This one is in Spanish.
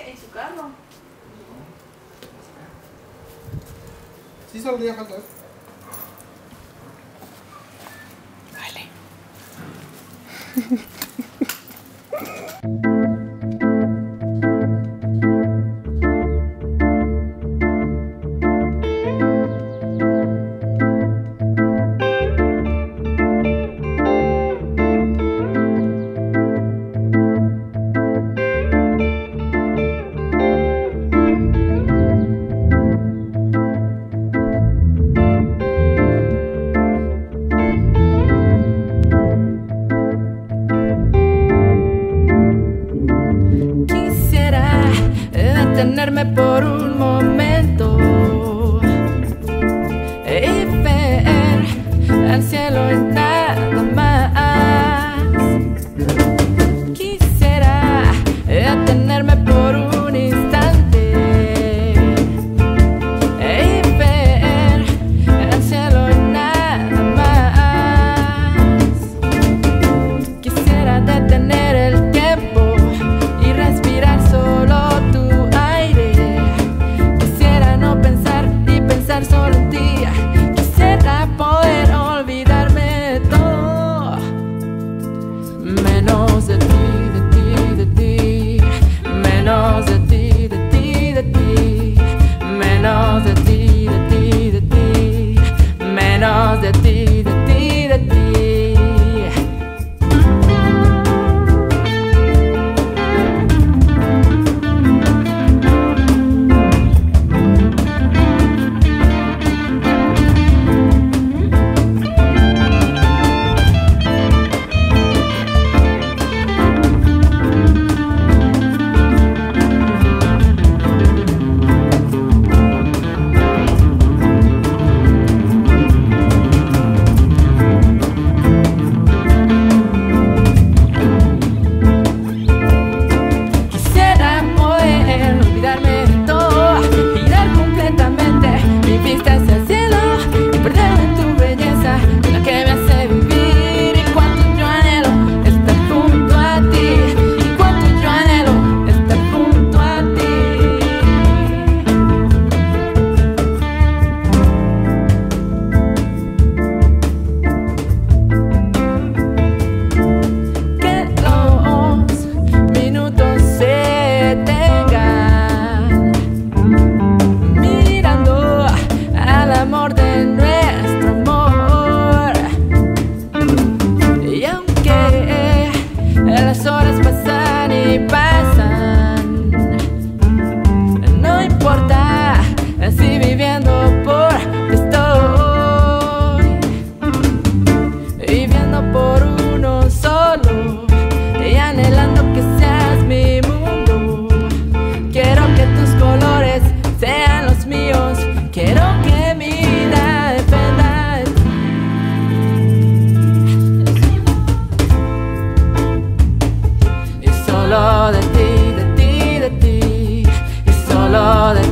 en su carro. Sí, solo haría falta eso. Detenerme por un momento y ver el cielo y nada más. Quisiera detenerme por un instante y ver el cielo y nada más. Quisiera detener el tiempo y respirar solo tu solo un día. Quisiera poder olvidarme de todo, menos de ti, de ti, de ti, menos de ti, de ti, de ti, menos de ti, de ti, de ti, menos de ti, de ti, de ti. Las horas pasan y pasan, no importa si viviendo por estoy, viviendo por uno solo y anhelando que seas mi mundo. Quiero que tus colores sean los míos, quiero que mi vida dependa de ti. Solo de ti, de ti, de ti, y solo de ti.